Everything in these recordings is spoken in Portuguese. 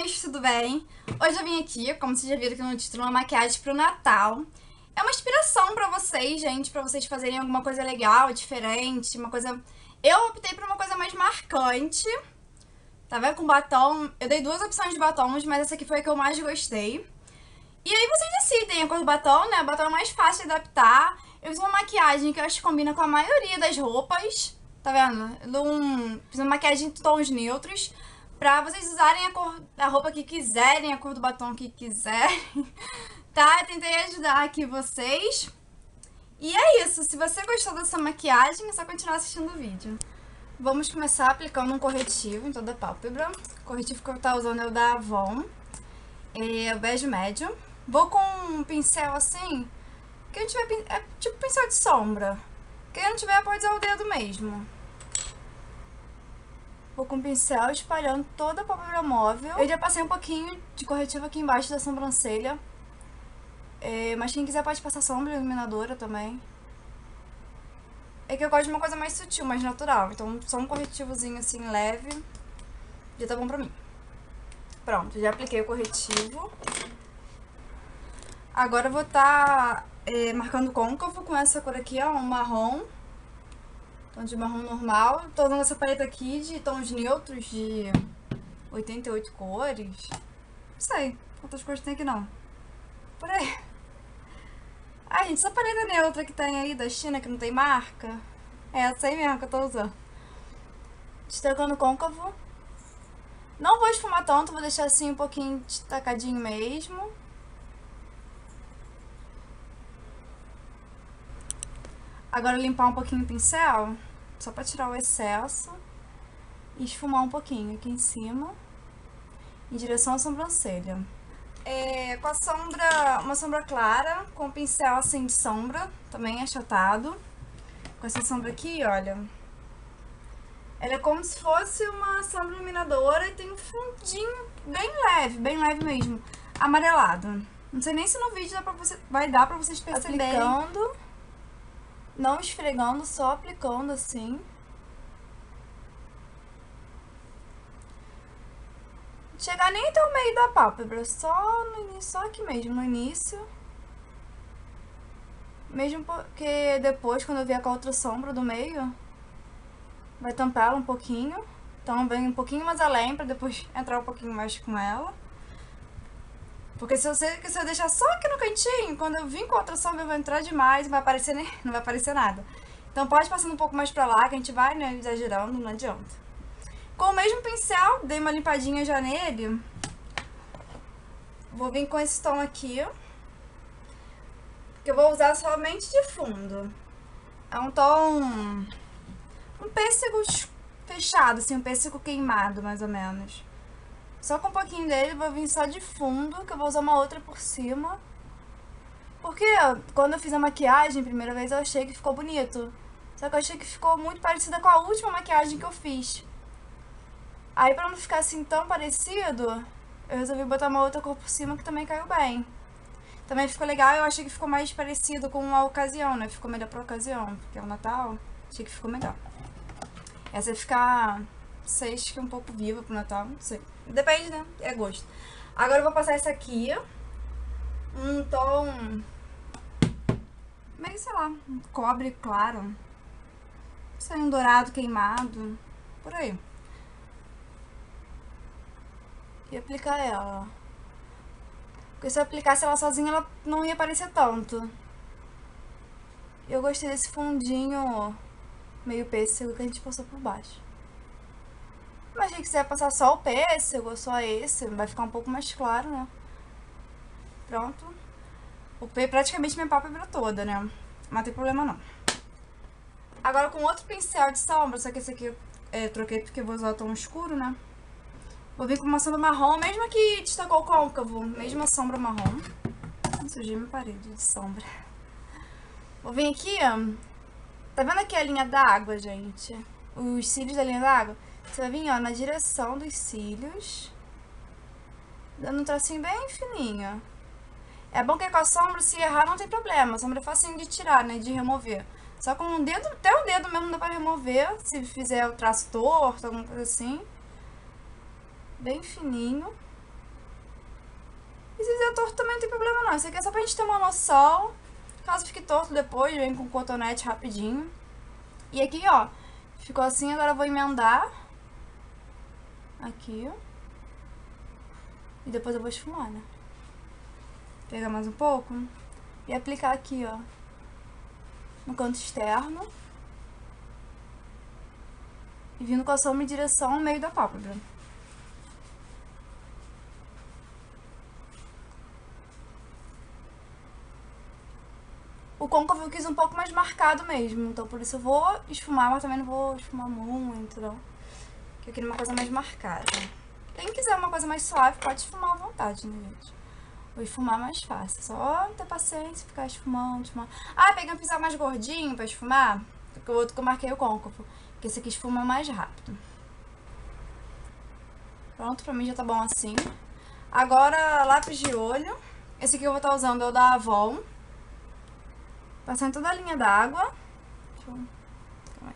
amores, tudo bem? Hoje eu vim aqui, como vocês já viram aqui no título, uma maquiagem pro Natal. É uma inspiração pra vocês, gente, pra vocês fazerem alguma coisa legal, diferente, uma coisa... Eu optei por uma coisa mais marcante, tá vendo? Com batom. Eu dei duas opções de batons, mas essa aqui foi a que eu mais gostei. E aí vocês decidem a cor do batom, né? O batom é mais fácil de adaptar. Eu fiz uma maquiagem que eu acho que combina com a maioria das roupas, tá vendo? Fiz uma maquiagem em tons neutros, pra vocês usarem a roupa que quiserem, a cor do batom que quiserem, tá? Eu tentei ajudar aqui vocês. E é isso, se você gostou dessa maquiagem, é só continuar assistindo o vídeo. Vamos começar aplicando um corretivo em toda a pálpebra. O corretivo que eu tô usando é o da Avon, é o bege médio. Vou com um pincel assim, quem não tiver, é tipo pincel de sombra. Quem não tiver pode usar o dedo mesmo. Vou com o pincel espalhando toda a pálpebra móvel. Eu já passei um pouquinho de corretivo aqui embaixo da sobrancelha. Mas quem quiser pode passar sombra iluminadora também. É que eu gosto de uma coisa mais sutil, mais natural. Então só um corretivozinho assim leve já tá bom pra mim. Pronto, já apliquei o corretivo. Agora eu vou estar marcando côncavo com essa cor aqui, ó, um marrom. Tom de marrom normal. Tô usando essa paleta aqui de tons neutros de 88 cores. Não sei quantas cores tem aqui não. Por aí. Ai, gente, essa paleta neutra que tem aí da China, que não tem marca. É essa aí mesmo que eu tô usando. Destacando côncavo. Não vou esfumar tanto, vou deixar assim um pouquinho destacadinho mesmo. Agora limpar um pouquinho o pincel, só pra tirar o excesso. E esfumar um pouquinho aqui em cima, em direção à sobrancelha. Com a sombra, uma sombra clara, com o pincel assim de sombra, também achatado. Com essa sombra aqui, olha. Ela é como se fosse uma sombra iluminadora e tem um fundinho bem leve mesmo, amarelado. Não sei nem se no vídeo vai dar pra vocês perceberem. Aplicando, não esfregando, só aplicando assim. Chegar nem até o meio da pálpebra, só no início, só aqui mesmo, no início. Mesmo porque depois, quando eu vier com a outra sombra do meio, vai tampar ela um pouquinho. Então vem um pouquinho mais além, pra depois entrar um pouquinho mais com ela. Porque se eu deixar só aqui no cantinho, quando eu vim com a outra sombra, eu vou entrar demais e não vai aparecer nada. Então pode passando um pouco mais pra lá, que a gente vai, né, exagerando, não adianta. Com o mesmo pincel, dei uma limpadinha já nele. Vou vir com esse tom aqui, que eu vou usar somente de fundo. É um tom... um pêssego fechado, assim, um pêssego queimado, mais ou menos. Só com um pouquinho dele, vou vir só de fundo, que eu vou usar uma outra por cima. Porque quando eu fiz a maquiagem, a primeira vez, eu achei que ficou bonito. Só que eu achei que ficou muito parecida com a última maquiagem que eu fiz. Aí, pra não ficar assim tão parecido, eu resolvi botar uma outra cor por cima que também caiu bem. Também ficou legal, eu achei que ficou mais parecido com a ocasião, né? Ficou melhor pra ocasião, porque é o Natal, achei que ficou melhor. Essa vai ficar, não sei, acho que é um pouco viva pro Natal, não sei. Depende, né? É gosto. Agora eu vou passar essa aqui, um tom meio, sei lá, um cobre claro. Não sei, um dourado queimado, por aí. E aplicar ela. Porque se eu aplicasse ela sozinha, ela não ia aparecer tanto. Eu gostei desse fundinho meio pêssego que a gente passou por baixo. Mas quem quiser passar só o pêssego, só esse, vai ficar um pouco mais claro, né? Pronto. Ocupei praticamente minha pálpebra toda, né? Não tem problema não. Agora com outro pincel de sombra, só que esse aqui eu troquei porque eu vou usar o tom escuro, né? Vou vir com uma sombra marrom, mesmo que destacou o côncavo, mesma sombra marrom. Sujei minha parede de sombra. Vou vir aqui, ó. Tá vendo aqui a linha d'água, gente? Os cílios da linha d'água? Você vai vir, ó, na direção dos cílios, dando um tracinho bem fininho. É bom que com a sombra, se errar, não tem problema. A sombra é facinho de tirar, né, de remover. Só com um dedo, até o dedo mesmo dá pra remover, se fizer o traço torto, alguma coisa assim. Bem fininho. E se fizer torto também não tem problema não. Isso aqui é só pra gente ter uma noção. Caso fique torto depois, vem com cotonete rapidinho. E aqui, ó, ficou assim, agora eu vou emendar. Aqui, ó. E depois eu vou esfumar, né? Pegar mais um pouco e aplicar aqui, ó, no canto externo. E vindo com a sombra em direção ao meio da pálpebra. O côncavo eu quis um pouco mais marcado mesmo, então por isso eu vou esfumar, mas também não vou esfumar muito, não. Porque eu queria uma coisa mais marcada. Quem quiser uma coisa mais suave, pode esfumar à vontade, né, gente? Vou esfumar mais fácil, só ter paciência, ficar esfumando, esfumando. Ah, peguei um pincel mais gordinho pra esfumar, do que o outro que eu marquei o côncavo, porque esse aqui esfuma mais rápido. Pronto, pra mim já tá bom assim. Agora, lápis de olho. Esse aqui eu vou estar usando é o da Avon. Passando toda a linha d'água. Deixa eu... Calma aí.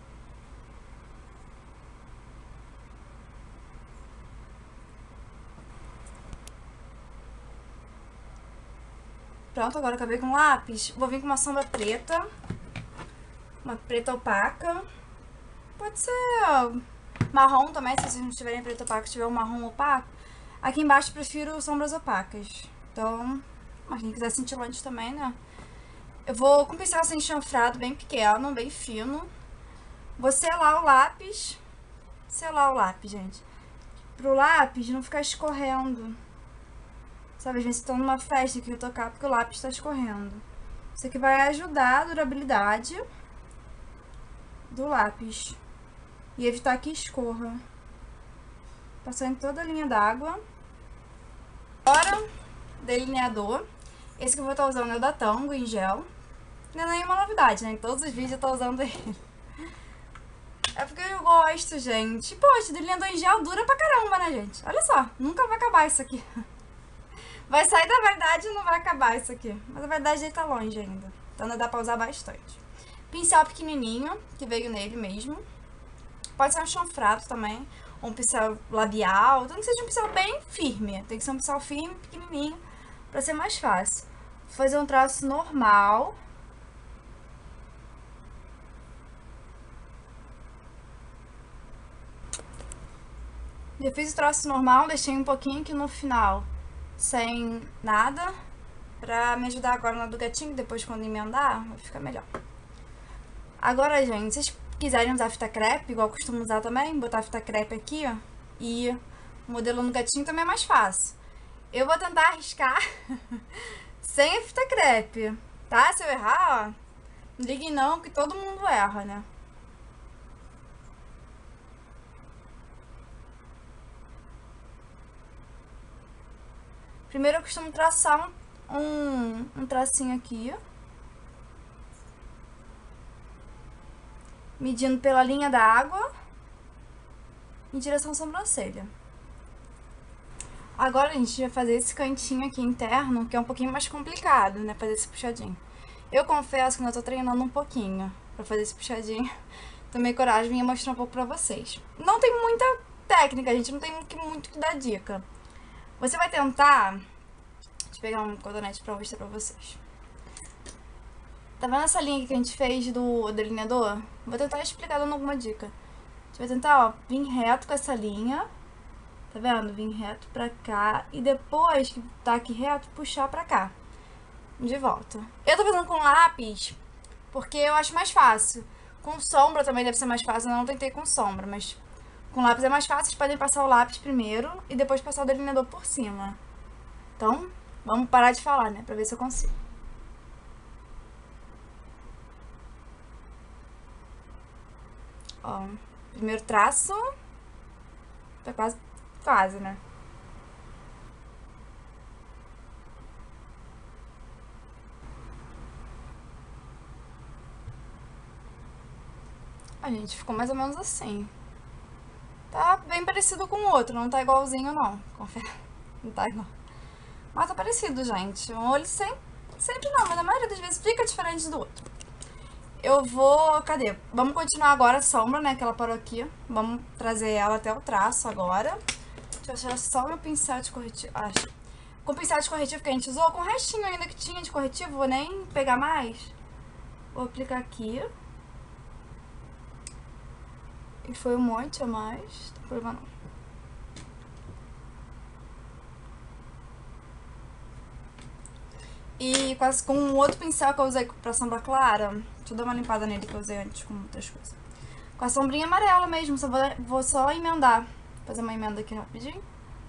Pronto, agora acabei com o lápis. Vou vir com uma sombra preta. Uma preta opaca. Pode ser marrom também, se vocês não tiverem preto opaco, se tiver um marrom opaco. Aqui embaixo eu prefiro sombras opacas. Então, mas quem quiser cintilante também, né? Eu vou com um pincel assim chanfrado, bem pequeno, bem fino. Vou selar o lápis. Selar o lápis, gente. Pro lápis não ficar escorrendo. Sabe, às vezes estão numa festa que eu tocar porque o lápis tá escorrendo. Isso aqui vai ajudar a durabilidade do lápis. E evitar que escorra. Passando toda a linha d'água. Agora, delineador. Esse que eu vou estar usando é o da Tango em gel. Não é nenhuma novidade, né? Em todos os vídeos eu tô usando ele. É porque eu gosto, gente. Poxa, delineador em gel dura pra caramba, né, gente? Olha só, nunca vai acabar isso aqui. Vai sair da verdade e não vai acabar isso aqui. Mas a verdade ele tá longe ainda. Então ainda dá pra usar bastante. Pincel pequenininho, que veio nele mesmo. Pode ser um chanfrado também. Ou um pincel labial. Então que seja um pincel bem firme. Tem que ser um pincel firme, pequenininho, pra ser mais fácil. Vou fazer um traço normal. Já fiz o traço normal, deixei um pouquinho aqui no final sem nada, pra me ajudar agora na do gatinho, depois quando emendar, vai ficar melhor. Agora, gente, se vocês quiserem usar fita crepe, igual eu costumo usar também, botar fita crepe aqui, ó, e o modelo no gatinho também é mais fácil. Eu vou tentar arriscar sem a fita crepe, tá? Se eu errar, ó, não liguem não, que todo mundo erra, né? Primeiro eu costumo traçar um tracinho aqui, medindo pela linha da água em direção à sobrancelha. Agora a gente vai fazer esse cantinho aqui interno, que é um pouquinho mais complicado, né, fazer esse puxadinho. Eu confesso que eu tô treinando um pouquinho pra fazer esse puxadinho. Tomei coragem e vim mostrar um pouco pra vocês. Não tem muita técnica, gente, não tem muito que dar dica. Você vai tentar... Deixa eu pegar um cotonete pra mostrar pra vocês. Tá vendo essa linha aqui que a gente fez do delineador? Vou tentar explicar dando alguma dica. A gente vai tentar, ó, vir reto com essa linha. Tá vendo? Vir reto pra cá. E depois que tá aqui reto, puxar pra cá. De volta. Eu tô fazendo com lápis porque eu acho mais fácil. Com sombra também deve ser mais fácil. Eu não tentei com sombra, mas... Com lápis é mais fácil, vocês podem passar o lápis primeiro e depois passar o delineador por cima. Então, vamos parar de falar, né? Pra ver se eu consigo. Ó, primeiro traço. Tá quase, né? A gente ficou mais ou menos assim. Tá bem parecido com o outro, não tá igualzinho não, confere. Não tá igual. Mas tá parecido, gente. Um olho sempre não, mas na maioria das vezes fica diferente do outro. Eu vou... Cadê? Vamos continuar agora a sombra, né, que ela parou aqui. Vamos trazer ela até o traço agora. Deixa eu achar só o meu pincel de corretivo. Acho. Com o pincel de corretivo que a gente usou, com o restinho ainda que tinha de corretivo, vou nem pegar mais. Vou aplicar aqui. E foi um monte a mais, não tem problema não. E com um outro pincel que eu usei pra sombra clara, deixa eu dar uma limpada nele que eu usei antes com outras coisas. Com a sombrinha amarela mesmo, vou só emendar. Vou fazer uma emenda aqui rapidinho.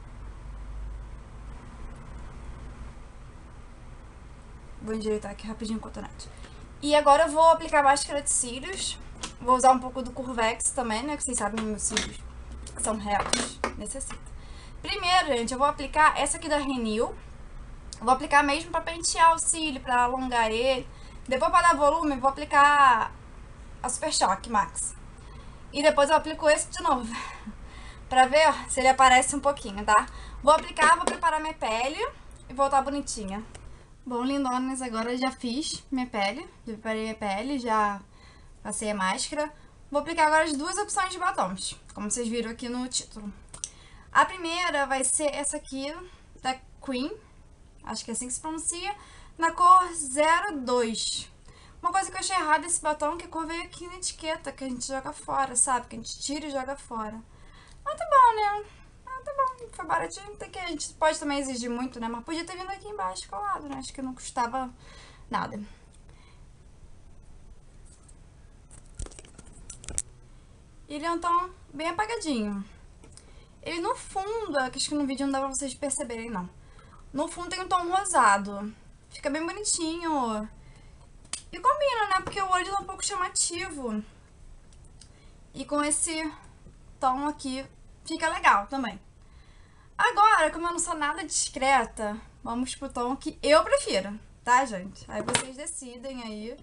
Vou endireitar aqui rapidinho com o cotonete. E agora eu vou aplicar máscara de cílios. Vou usar um pouco do Curvex também, né? Que vocês sabem, meus cílios são retos, necessita. Primeiro, gente, eu vou aplicar essa aqui da Renew. Vou aplicar mesmo pra pentear o cílio, pra alongar ele. Depois, pra dar volume, vou aplicar a Super Choque Max. E depois eu aplico esse de novo. Pra ver, ó, se ele aparece um pouquinho, tá? Vou aplicar, vou preparar minha pele e voltar bonitinha. Bom, lindonas, agora já fiz minha pele. Já preparei minha pele, já passei a máscara. Vou aplicar agora as duas opções de batons, como vocês viram aqui no título. A primeira vai ser essa aqui, da Queen. Acho que é assim que se pronuncia, na cor 02. Uma coisa que eu achei errada desse batom é que a cor veio aqui na etiqueta, que a gente joga fora, sabe? Que a gente tira e joga fora. Mas tá bom, né? Tá bom, foi baratinho, até que a gente pode também exigir muito, né? Mas podia ter vindo aqui embaixo colado, né? Acho que não custava nada. Ele é um tom bem apagadinho. Ele no fundo, acho que no vídeo não dá pra vocês perceberem, não. No fundo tem um tom rosado. Fica bem bonitinho. E combina, né? Porque o olho tá um pouco chamativo. E com esse tom aqui fica legal também. Agora, como eu não sou nada discreta, vamos pro tom que eu prefiro, tá, gente? Aí vocês decidem aí.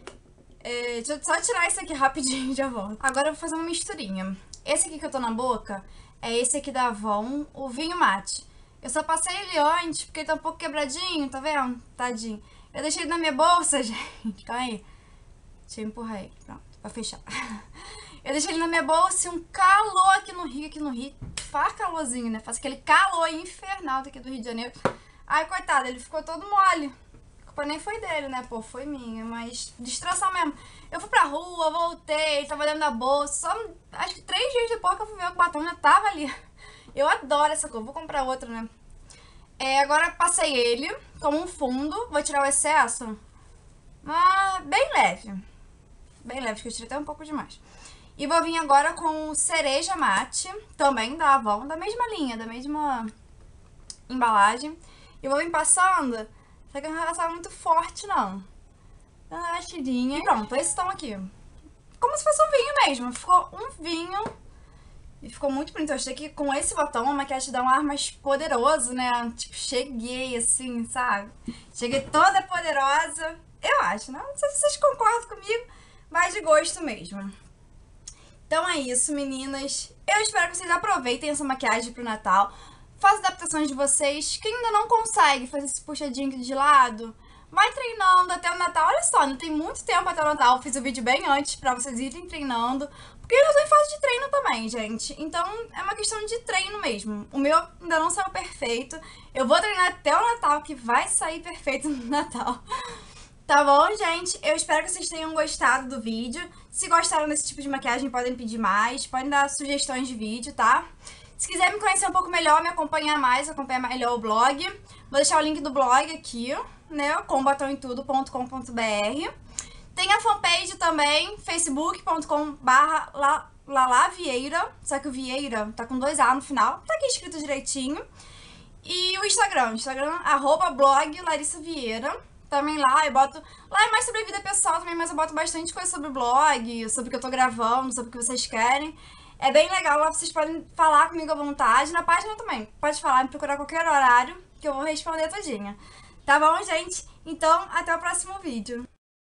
Deixa eu só tirar isso aqui rapidinho e já volto. Agora eu vou fazer uma misturinha. Esse aqui que eu tô na boca é esse aqui da Avon, o Vinho Mate. Eu só passei ele antes, porque ele tá um pouco quebradinho, tá vendo? Tadinho. Eu deixei ele na minha bolsa, gente. Calma aí. Deixa eu empurrar ele, pronto, pra fechar. Eu deixei ele na minha bolsa e um calor aqui no Rio. Faz calorzinho, né? Faz aquele calor infernal daqui do Rio de Janeiro. Ai, coitado, ele ficou todo mole. A culpa nem foi dele, né? Pô, foi minha, mas destroçou mesmo. Eu fui pra rua, voltei, tava dentro da bolsa. Só, acho que 3 dias depois que eu fui ver o batom já tava ali. Eu adoro essa cor, vou comprar outra, né? Agora passei ele como um fundo, vou tirar o excesso, mas bem leve. Bem leve, que eu tirei até um pouco demais. E vou vir agora com Cereja Mate, também da Avon, da mesma linha, da mesma embalagem. E vou vir passando, só que não vai passar muito forte, não. Dá uma tirinha. E pronto, esse tom aqui. Como se fosse um vinho mesmo, ficou um vinho. E ficou muito bonito. Eu achei que com esse batom a maquiagem dá um ar mais poderoso, né? Tipo, cheguei assim, sabe? Cheguei toda poderosa. Eu acho, né? Não sei se vocês concordam comigo, mas de gosto mesmo. Então é isso, meninas. Eu espero que vocês aproveitem essa maquiagem pro Natal. Façam adaptações de vocês. Quem ainda não consegue fazer esse puxadinho aqui de lado, vai treinando até o Natal. Olha só, não tem muito tempo até o Natal. Eu fiz o vídeo bem antes pra vocês irem treinando. Porque eu tô em fase de treino também, gente. Então é uma questão de treino mesmo. O meu ainda não saiu perfeito. Eu vou treinar até o Natal, que vai sair perfeito no Natal. Tá bom, gente? Eu espero que vocês tenham gostado do vídeo. Se gostaram desse tipo de maquiagem, podem pedir mais. Podem dar sugestões de vídeo, tá? Se quiser me conhecer um pouco melhor, me acompanhar mais, acompanhar melhor o blog. Vou deixar o link do blog aqui, né? combatomemtudo.com.br. Tem a fanpage também, facebook.com/lalavieira, só que o Vieira tá com 2 A no final, tá aqui escrito direitinho. E o Instagram, @blog Larissa Vieira, também lá, eu boto, lá é mais sobre a vida pessoal também, mas eu boto bastante coisa sobre o blog, sobre o que eu tô gravando, sobre o que vocês querem. É bem legal, lá vocês podem falar comigo à vontade, na página também, pode falar, me procurar a qualquer horário, que eu vou responder todinha. Tá bom, gente? Então, até o próximo vídeo.